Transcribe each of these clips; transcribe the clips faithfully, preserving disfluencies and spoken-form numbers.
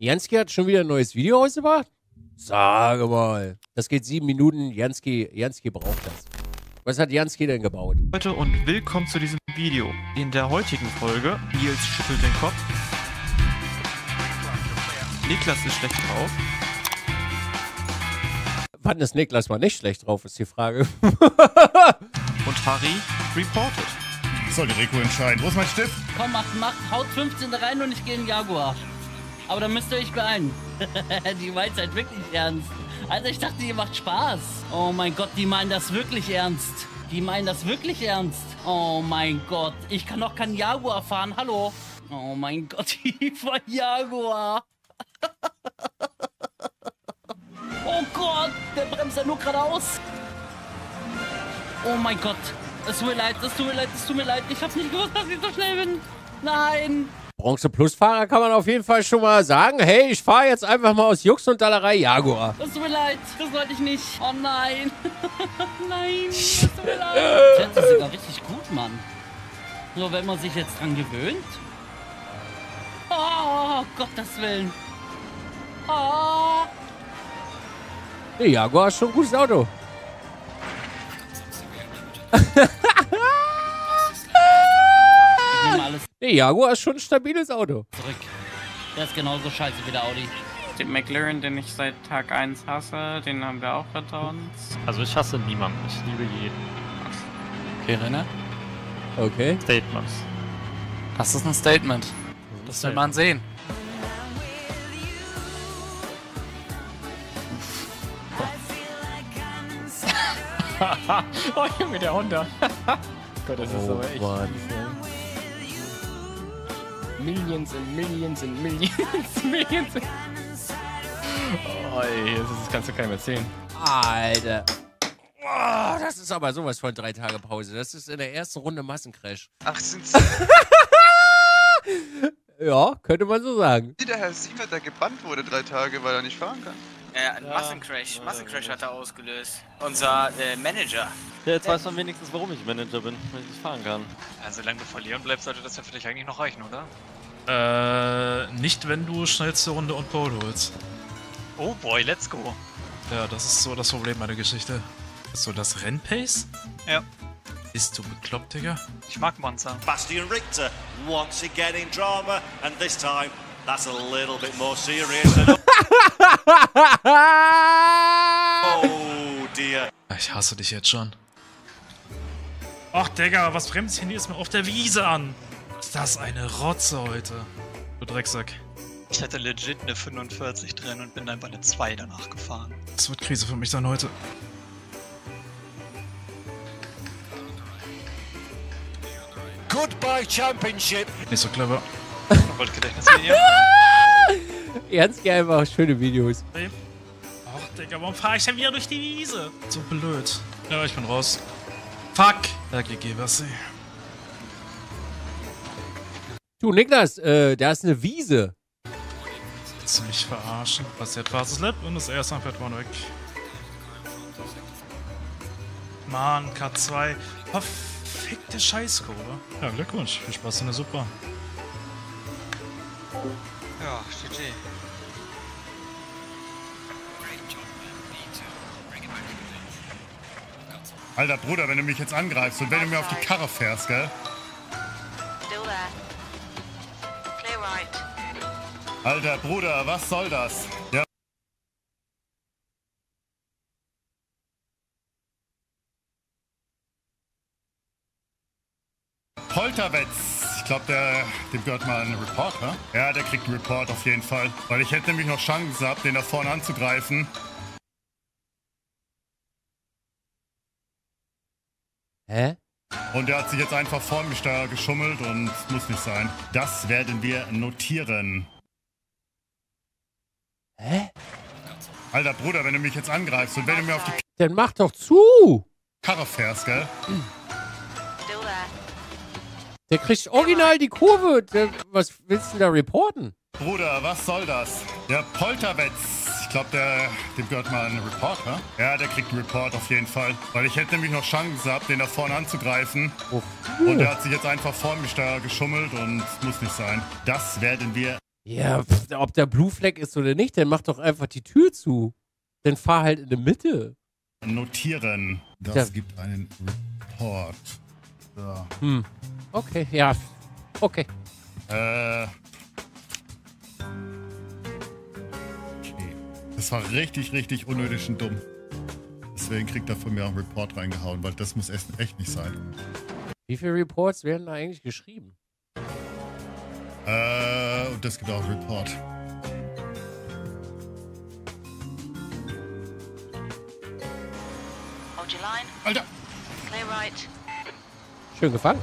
Jansky hat schon wieder ein neues Video ausgebracht? Sage mal. Das geht sieben Minuten. Jansky, Jansky braucht das. Was hat Jansky denn gebaut? Leute und willkommen zu diesem Video. In der heutigen Folge, Nils schüttelt den Kopf. Niklas ist schlecht drauf. Wann ist Niklas mal nicht schlecht drauf, ist die Frage. Und Harry reported. Soll die Rico entscheiden. Wo ist mein Stift? Komm, macht, macht, haut fünfzehn rein und ich gehe in Jaguar. Aber dann müsst ihr euch beeilen. Die meint halt wirklich ernst. Also ich dachte, ihr macht Spaß. Oh mein Gott, die meinen das wirklich ernst. Die meinen das wirklich ernst. Oh mein Gott, ich kann doch kein Jaguar fahren. Hallo. Oh mein Gott, ich fahr Jaguar. Oh Gott, der bremst ja nur geradeaus. Oh mein Gott. Es tut mir leid, es tut mir leid, es tut mir leid. Ich hab's nicht gewusst, dass ich so schnell bin. Nein. Bronze-Plus-Fahrer kann man auf jeden Fall schon mal sagen, hey, ich fahre jetzt einfach mal aus Jux und Dallerei Jaguar. Es tut mir leid, das wollte ich nicht. Oh nein. Nein, es tut mir leid. Das hört sich sogar richtig gut, Mann. Nur wenn man sich jetzt dran gewöhnt. Oh, Gottes Willen. Oh. Der Jaguar ist schon ein gutes Auto. Alles Der Jaguar ist schon ein stabiles Auto. zurück. Der ist genauso scheiße wie der Audi. Den McLaren, den ich seit Tag eins hasse, den haben wir auch hinter uns. Also ich hasse niemanden, ich liebe jeden. Okay, René. Okay. Statements. Das ist ein Statement. Das will man sehen. Oh, Junge, der Honda. Gott, das ist Oh, aber echt Mann. fies, ey. Millions and Millions and Millions, Millions. Oh, ey, das, ist, das kannst du keinem erzählen. Alter. Oh, das ist aber sowas von drei Tage Pause. Das ist in der ersten Runde Massencrash. Ach, sind's Ja, könnte man so sagen. die, der Herr Sievert, der gebannt wurde drei Tage, weil er nicht fahren kann? Ja, ein Massencrash. Massencrash hat er ausgelöst. Unser äh, Manager. Ja, jetzt weiß man wenigstens, warum ich Manager bin, weil ich nicht fahren kann. Ja, solange du verlieren bleibst, sollte das ja für dich eigentlich noch reichen, oder? Äh, nicht wenn du schnellste Runde und Pole holst. Oh boy, let's go. Ja, das ist so das Problem meiner Geschichte. So das Rennpace? Ja. Bist du bekloppt, Digga? Ich mag Monza. Bastian Richter once again in drama, and this time that's a little bit more serious. Than oh dear. Ich hasse dich jetzt schon. Ach, Digga, was bremst hier jetzt mal auf der Wiese an? Ist das eine Rotze heute? Du Drecksack. Ich hatte legit eine fünfundvierzig drin und bin einfach eine zwei danach gefahren. Das wird Krise für mich dann heute. Goodbye Championship. Nicht so clever. Wollte Gedächtnislinie. Ernst, einfach schöne Videos. Ach, Digga, warum fahre ich denn wieder durch die Wiese? So blöd. Ja, ich bin raus. Fuck. Ja, G G, was ey. Du, Niklas, äh, da ist eine Wiese. Willst du mich verarschen? Passiert Fastest Lap und das erste Mal fährt vorne weg. Mann, K zwei. Verfickte Scheißkurve. Ja, Glückwunsch. Viel Spaß in der Super. Ja, G G. Alter Bruder, wenn du mich jetzt angreifst und wenn du mir auf die Karre fährst, gell? Still there. Clear right. Alter Bruder, was soll das? Ja. Polterwetz. Ich glaube, der, dem gehört mal ein Report, ne? Ja, der kriegt einen Report auf jeden Fall. Weil ich hätte nämlich noch Chancen gehabt, den da vorne anzugreifen. Hä? Und er hat sich jetzt einfach vor mich da geschummelt und es muss nicht sein. Das werden wir notieren. Hä? Alter Bruder, wenn du mich jetzt angreifst und wenn du mir auf die Dann mach doch zu. Karre fährst, gell? Still there. Der kriegt original die Kurve. Der, was willst du denn da reporten? Bruder, was soll das? Der Polterwetz. Ich glaube, der, dem gehört mal ein Report, ne? Ja, der kriegt einen Report auf jeden Fall. Weil ich hätte nämlich noch Chancen gehabt, den da vorne anzugreifen. Oh. Und er hat sich jetzt einfach vor mich da geschummelt und es muss nicht sein. Das werden wir... Ja, pff, ob der Blue Flag ist oder nicht, dann mach doch einfach die Tür zu. Dann fahr halt in der Mitte. Notieren. Das Ja. gibt einen Report. So. Hm. Okay, ja. Okay. Äh. Okay. Das war richtig, richtig unnötig und dumm. Deswegen kriegt er von mir auch einen Report reingehauen, weil das muss echt, echt nicht sein. Wie viele Reports werden da eigentlich geschrieben? Äh, und das gibt auch einen Report. Hold your line. Alter! Clear right. Schön gefangen.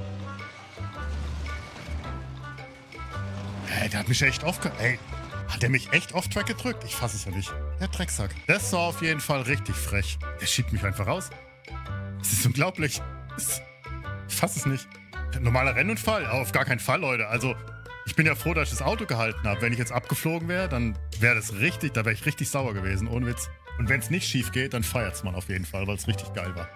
Ey, der hat mich echt oft... Ey, hat der mich echt off-track gedrückt? Ich fass es ja nicht. Der Drecksack. Das war auf jeden Fall richtig frech. Der schiebt mich einfach raus. Das ist unglaublich. Das, ich fass es nicht. Normaler Rennunfall? Auf gar keinen Fall, Leute. Also, ich bin ja froh, dass ich das Auto gehalten habe. Wenn ich jetzt abgeflogen wäre, dann wäre das richtig... Da wäre ich richtig sauer gewesen, ohne Witz. Und wenn es nicht schief geht, dann feiert's man auf jeden Fall, weil es richtig geil war.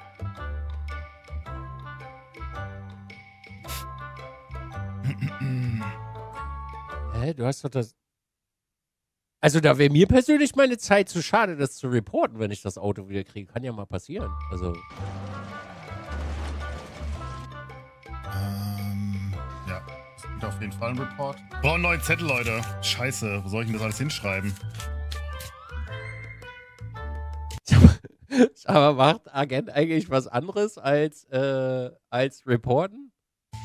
Hä, du hast doch das... Also da wäre mir persönlich meine Zeit zu schade, das zu reporten, wenn ich das Auto wieder kriege. Kann ja mal passieren. Also... Ähm, ja. Es gibt auf jeden Fall einen Report. Ich brauche einen neuen Zettel, Leute. Scheiße, wo soll ich denn das alles hinschreiben? Aber macht Agent eigentlich was anderes als, äh, als reporten?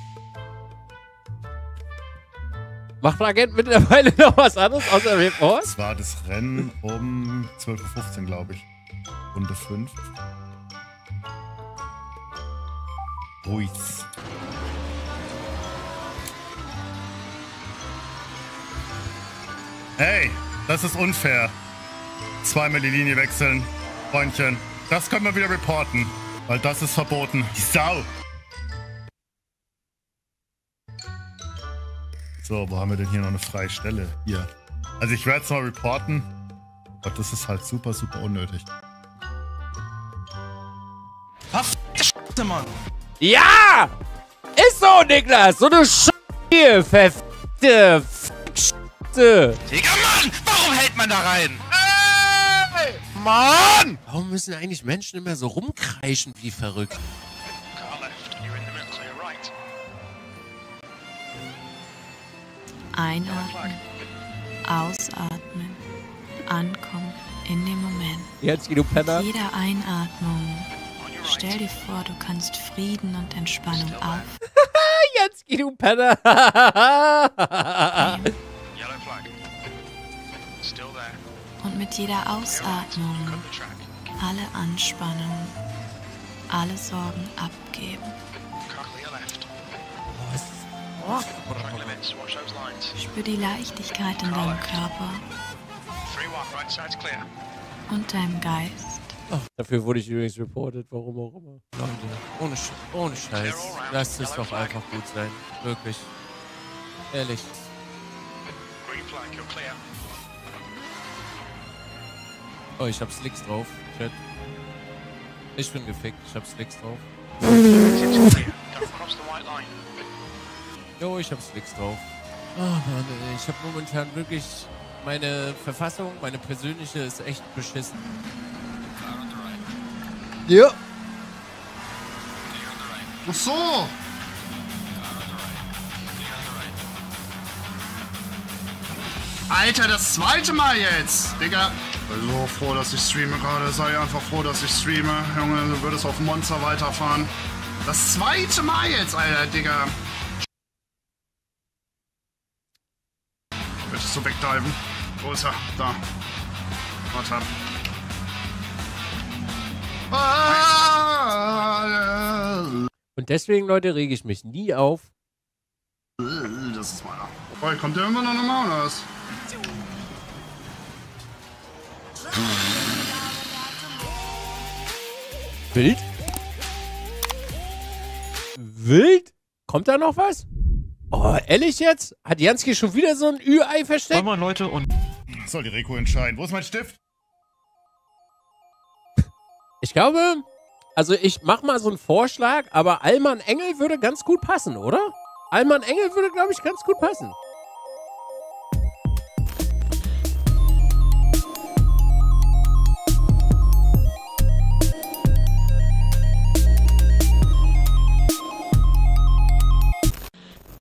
Macht Agent mittlerweile noch was anderes außer Report? Das war das Rennen um zwölf Uhr fünfzehn, glaube ich. Runde fünf. Ruiz. Hey, das ist unfair. Zweimal die Linie wechseln. Freundchen, das können wir wieder reporten. Weil das ist verboten. Die Sau. So, wo haben wir denn hier noch eine freie Stelle? Hier. Also ich werde es mal reporten. Aber das ist halt super, super unnötig. Verfickte Mann! Ja! Ist so, Niklas! So eine Scheiße! Verfickte Scheiße! Digga, Mann! Warum hält man da rein? Ey! Mann! Warum müssen eigentlich Menschen immer so rumkreischen wie verrückt? Einatmen, ausatmen, ankommen in dem Moment. Jetzt, du Penner. Mit jeder Einatmung stell dir vor, du kannst Frieden und Entspannung auf. Jetzt, du Penner. Und mit jeder Ausatmung alle Anspannung, alle Sorgen abgeben. Spür die Leichtigkeit in deinem Körper und deinem Geist. Oh, dafür wurde ich übrigens reported, warum auch immer. Leute, ohne, Sch ohne Scheiß. Lasst es doch einfach gut sein. Wirklich. Ehrlich. Oh, ich hab Slicks drauf. Chat. Ich bin gefickt. Ich hab Slicks drauf. Jo, ich hab Slicks drauf. Oh Mann, ey, ich hab momentan wirklich... Meine Verfassung, meine persönliche, ist echt beschissen. Ja. Ach so. Alter, das zweite Mal jetzt, Digga. Ich bin so froh, dass ich streame gerade. Sei einfach froh, dass ich streame. Junge, du würdest auf Monster weiterfahren. Das zweite Mal jetzt, Alter, Digga. Möchtest du wegdiven? Wo ist er? Da. Warte. Und deswegen, Leute, rege ich mich nie auf. Das ist meiner. Wobei, kommt der immer noch nochmal oder was? Wild? Wild? Kommt da noch was? Oh, ehrlich jetzt? Hat Jansky schon wieder so ein Ü-Ei versteckt? Moin Leute und... Soll die Reko entscheiden. Wo ist mein Stift? Ich glaube, also ich mach mal so einen Vorschlag, aber Alman Engel würde ganz gut passen, oder? Alman Engel würde, glaube ich, ganz gut passen.